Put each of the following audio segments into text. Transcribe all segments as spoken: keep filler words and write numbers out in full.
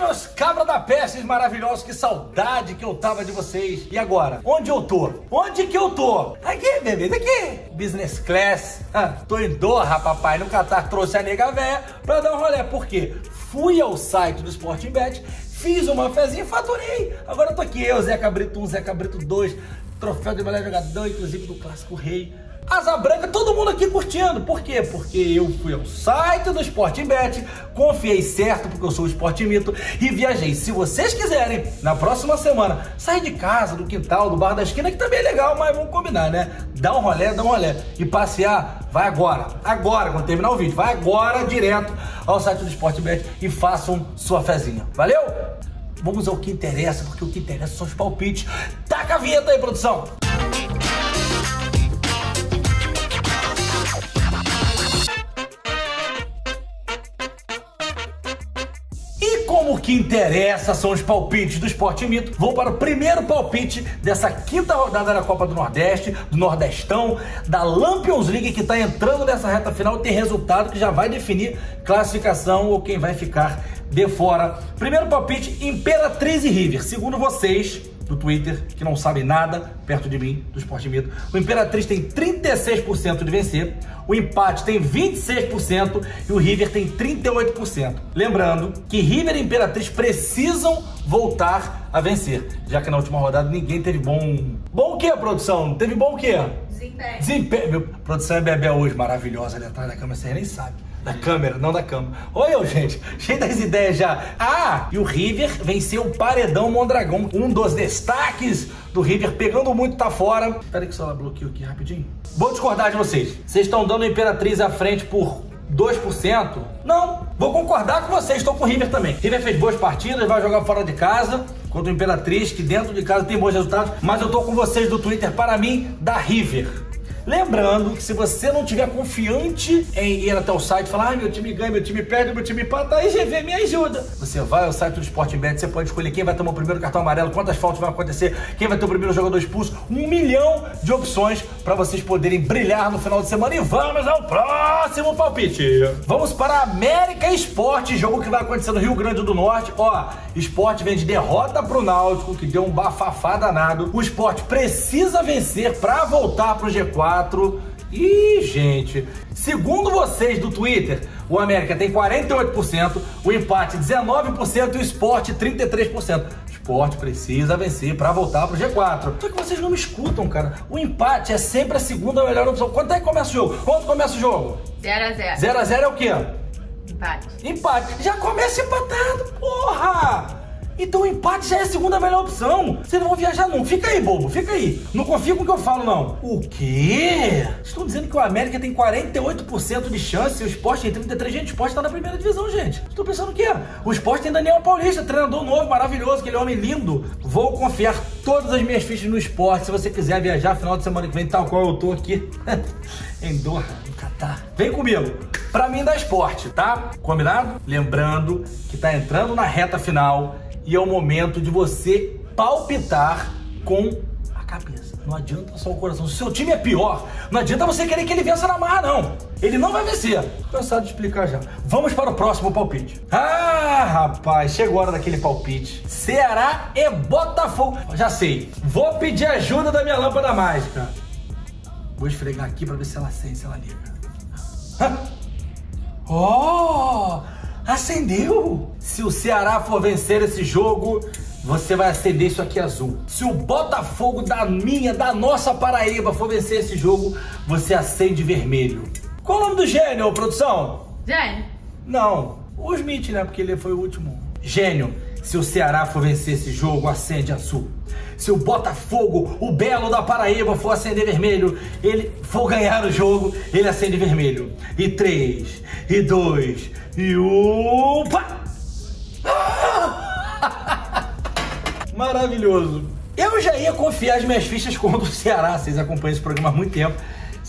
meus cabra da peste maravilhosos, que saudade que eu tava de vocês. E agora? Onde eu tô? Onde que eu tô? Aqui, bebê, aqui. Business class. Ah, tô em Doha, papai, no Catar. Trouxe a nega véia pra dar um rolê. Por quê? Fui ao site do Sporting Bet, fiz uma fezinha e faturei. Agora eu tô aqui, eu, Zé Cabrito um, Zé Cabrito dois, troféu de melhor jogador, inclusive do Clássico Rei. Asa branca, todo mundo aqui curtindo. Por quê? Porque eu fui ao site do Sporting Bet, confiei certo, porque eu sou o Sporting Mito, e viajei. Se vocês quiserem, na próxima semana, sair de casa, do quintal, do bar da esquina, que também é legal, mas vamos combinar, né? Dá um rolê, dá um rolê. E passear, vai agora. Agora, quando terminar o vídeo, vai agora direto ao site do Sporting Bet e façam sua fezinha. Valeu? Vamos ao que interessa, porque o que interessa são os palpites. Taca a vinheta aí, produção! Como o que interessa são os palpites do Sporting Mito, vou para o primeiro palpite dessa quinta rodada da Copa do Nordeste, do Nordestão, da Lampions League, que está entrando nessa reta final e tem resultado que já vai definir classificação ou quem vai ficar de fora. Primeiro palpite, Imperatriz e River. Segundo vocês do Twitter, que não sabem nada perto de mim, do Sporting Mito, o Imperatriz tem trinta e seis por cento de vencer, o empate tem vinte e seis por cento e o River tem trinta e oito por cento. Lembrando que River e Imperatriz precisam voltar a vencer, já que na última rodada ninguém teve bom... Bom o quê, produção? Teve bom o quê? Desempenho. Desempenho. Meu, produção é Bebé hoje, maravilhosa ali atrás da câmera, vocês nem sabem. Da câmera, não da cama. Oi, eu, gente. Cheio das ideias já. Ah, e o River venceu o Paredão Mondragão. Um dos destaques do River, pegando muito, tá fora. Espera que o celular bloqueou aqui rapidinho. Vou discordar de vocês. Vocês estão dando a Imperatriz à frente por dois por cento? Não. Vou concordar com vocês. Estou com o River também. River fez boas partidas, vai jogar fora de casa contra o Imperatriz, que dentro de casa tem bons resultados. Mas eu tô com vocês do Twitter. Para mim, da River. Lembrando que se você não tiver confiante em ir até o site e falar, ai, meu time ganha, meu time perde, meu time empata, aí G V me ajuda. Você vai ao site do Sporting Bet, você pode escolher quem vai tomar o primeiro cartão amarelo, quantas faltas vão acontecer, quem vai ter o primeiro jogador expulso, um milhão de opções para vocês poderem brilhar no final de semana. E vamos ao próximo palpite. Vamos para a América Sport, jogo que vai acontecer no Rio Grande do Norte. Ó, Sport vem de derrota pro Náutico, que deu um bafafá danado. O Sport precisa vencer para voltar pro G quatro. Ih, gente, segundo vocês do Twitter, o América tem quarenta e oito por cento, o empate dezenove por cento e o Sport trinta e três por cento. O Sport precisa vencer para voltar pro G quatro. Só que vocês não me escutam, cara. O empate é sempre a segunda melhor opção. Quanto é que começa o jogo? Quanto começa o jogo? zero a zero. zero a zero é o quê? Empate. Empate. Já começa empatado, porra! Então o empate já é a segunda melhor opção. Vocês não vão viajar não. Fica aí, bobo. Fica aí. Não confia com o que eu falo, não. O quê? Estão dizendo que o América tem quarenta e oito por cento de chance e o Sport tem trinta e três por cento. Gente, o Sport tá na primeira divisão, gente. Estou pensando o quê? O Sport tem Daniel Paulista, treinador novo, maravilhoso, aquele homem lindo. Vou confiar todas as minhas fichas no Sport. Se você quiser viajar final de semana que vem, tal qual eu tô aqui em Doha, no Catar. Vem comigo. Pra mim dá Sport, tá? Combinado? Lembrando que tá entrando na reta final e é o momento de você palpitar com a cabeça. Não adianta só o coração. Se o seu time é pior, não adianta você querer que ele vença na marra, não. Ele não vai vencer. Tô cansado de explicar já. Vamos para o próximo palpite. Ah, rapaz, chegou a hora daquele palpite. Ceará e Botafogo. Já sei. Vou pedir ajuda da minha lâmpada mágica. Vou esfregar aqui para ver se ela acende, se ela liga. Ah. Oh! Acendeu! Se o Ceará for vencer esse jogo, você vai acender isso aqui azul. Se o Botafogo da minha, da nossa Paraíba for vencer esse jogo, você acende vermelho. Qual o nome do gênio, produção? Gênio. Não, o Smith, né? Porque ele foi o último. Gênio, se o Ceará for vencer esse jogo, acende azul. Se o Botafogo, o belo da Paraíba, for acender vermelho, ele for ganhar o jogo, ele acende vermelho. E três, e dois, e um... Maravilhoso. Eu já ia confiar as minhas fichas contra o Ceará. Vocês acompanham esse programa há muito tempo.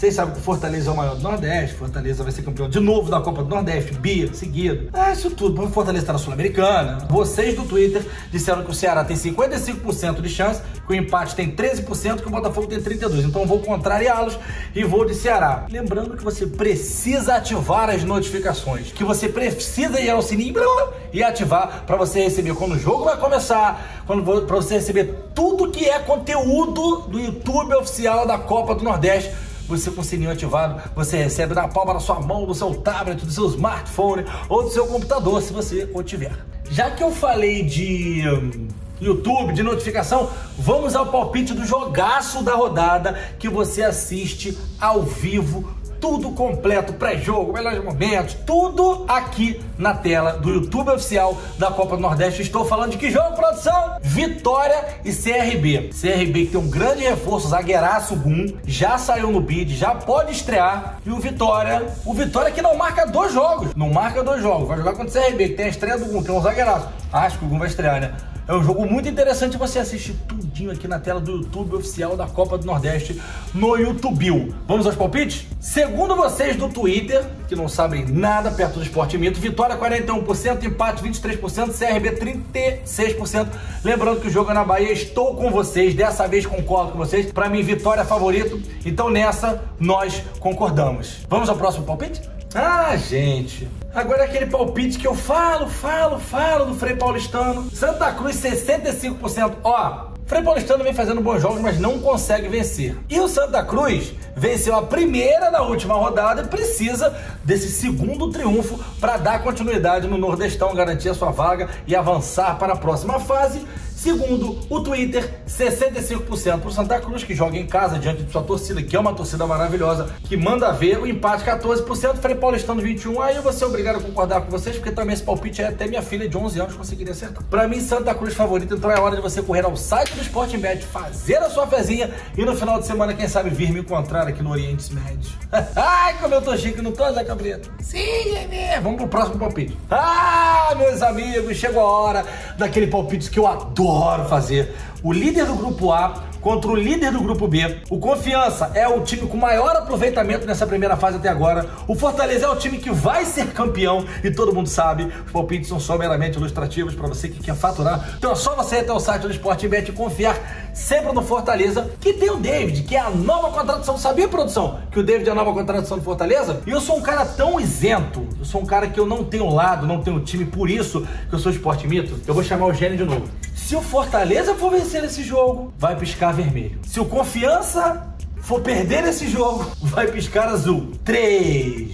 Vocês sabem que o Fortaleza é o maior do Nordeste, Fortaleza vai ser campeão de novo da Copa do Nordeste, Bia, seguido. Ah, isso tudo, o Fortaleza tá na Sul-Americana. Vocês do Twitter disseram que o Ceará tem cinquenta e cinco por cento de chance, que o empate tem treze por cento, que o Botafogo tem trinta e dois por cento. Então eu vou contrariá-los e vou de Ceará. Lembrando que você precisa ativar as notificações, que você precisa ir ao sininho e ativar para você receber quando o jogo vai começar, quando para você receber tudo que é conteúdo do YouTube oficial da Copa do Nordeste. Você com o sininho ativado, você recebe na palma da sua mão, do seu tablet, do seu smartphone ou do seu computador, se você o tiver. Já que eu falei de hum, YouTube, de notificação, vamos ao palpite do jogaço da rodada que você assiste ao vivo, tudo completo, pré-jogo, melhores momentos, tudo aqui na tela do YouTube oficial da Copa do Nordeste. Estou falando de que jogo, produção? Vitória e C R B. C R B que tem um grande reforço, zagueiraço Gum, já saiu no bid, já pode estrear. E o Vitória, o Vitória que não marca dois jogos, não marca dois jogos, vai jogar contra o C R B, que tem a estreia do Gum, que é um zagueiraço. Acho que o Gum vai estrear, né? É um jogo muito interessante, você assiste tudinho aqui na tela do YouTube oficial da Copa do Nordeste no YouTube. Vamos aos palpites? Segundo vocês do Twitter, que não sabem nada perto do Esporte Mito, Vitória quarenta e um por cento, empate vinte e três por cento, C R B trinta e seis por cento. Lembrando que o jogo é na Bahia, estou com vocês, dessa vez concordo com vocês. Para mim, Vitória é favorito, então nessa nós concordamos. Vamos ao próximo palpite? Ah, gente, agora é aquele palpite que eu falo, falo, falo do Frei Paulistano. Santa Cruz, sessenta e cinco por cento. Ó, Frei Paulistano vem fazendo bons jogos, mas não consegue vencer. E o Santa Cruz venceu a primeira da última rodada e precisa desse segundo triunfo para dar continuidade no Nordestão, garantir a sua vaga e avançar para a próxima fase. Segundo o Twitter, sessenta e cinco por cento para o Santa Cruz, que joga em casa diante de sua torcida, que é uma torcida maravilhosa, que manda ver. O empate quatorze por cento, Frei Paulistano vinte e um por cento. Aí eu vou ser obrigado a concordar com vocês, porque também esse palpite é até minha filha de onze anos conseguiria acertar. Para mim, Santa Cruz favorito, então é hora de você correr ao site do Sporting Bet, fazer a sua fezinha e no final de semana, quem sabe, vir me encontrar aqui no Oriente Médio. Ai, como eu tô chique, não tô, Zé Cabrito? Sim, é mesmo. Vamos pro próximo palpite. Ah, meus amigos, chegou a hora daquele palpite que eu adoro fazer. O líder do grupo A contra o líder do grupo B. O Confiança é o time com maior aproveitamento nessa primeira fase até agora. O Fortaleza é o time que vai ser campeão e todo mundo sabe. Os palpites são só meramente ilustrativos para você que quer faturar. Então é só você ir até o site do Sporting Bet e confiar sempre no Fortaleza, que tem o David, que é a nova contratação. Sabia, produção, que o David é a nova contratação do Fortaleza? E eu sou um cara tão isento, eu sou um cara que eu não tenho lado, não tenho time, por isso que eu sou Esporte Mito. Eu vou chamar o gênio de novo. Se o Fortaleza for vencer esse jogo, vai piscar vermelho. Se o Confiança for perder esse jogo, vai piscar azul. três,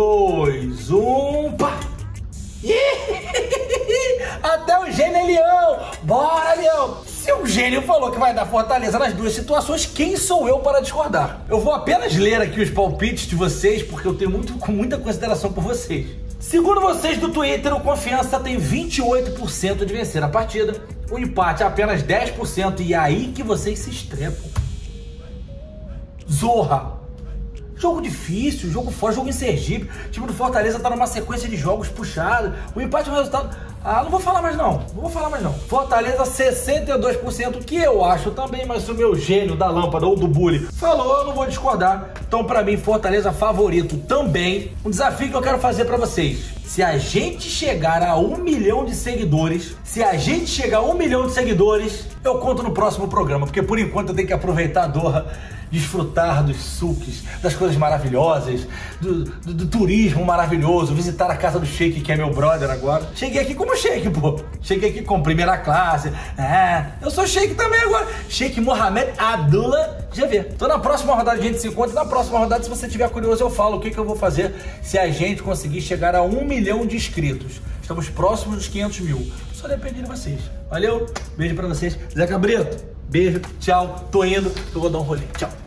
dois, um, pá! Até o gênio é leão! Bora, leão! Se o gênio falou que vai dar Fortaleza nas duas situações, quem sou eu para discordar? Eu vou apenas ler aqui os palpites de vocês, porque eu tenho muito, com muita consideração por vocês. Segundo vocês do Twitter, o Confiança tem vinte e oito por cento de vencer a partida. O empate é apenas dez por cento. E aí que vocês se estrepam. Zorra. Jogo difícil, jogo fora, jogo em Sergipe. O time do Fortaleza tá numa sequência de jogos puxados. O empate é um resultado... Ah, não vou falar mais não, não vou falar mais não. Fortaleza sessenta e dois por cento, que eu acho também, mas se o meu gênio da lâmpada ou do bully falou, eu não vou discordar. Então pra mim, Fortaleza favorito também. Um desafio que eu quero fazer pra vocês. Se a gente chegar a um milhão de seguidores, se a gente chegar a um milhão de seguidores, eu conto no próximo programa, porque por enquanto eu tenho que aproveitar a Doha, desfrutar dos suques, das coisas maravilhosas, do, do, do turismo maravilhoso, visitar a casa do Sheik, que é meu brother agora. Cheguei aqui como Sheik, pô. Cheguei aqui com primeira classe. É, eu sou Sheik também agora. Sheik Mohamed Abdullah G V. Então na próxima rodada a gente se encontra. Na próxima rodada, se você tiver curioso, eu falo o que, que eu vou fazer se a gente conseguir chegar a um milhão de inscritos. Estamos próximos dos quinhentos mil. Só depende de vocês. Valeu, beijo pra vocês. Zé Cabrito, beijo, tchau. Tô indo, eu vou dar um rolê. Tchau.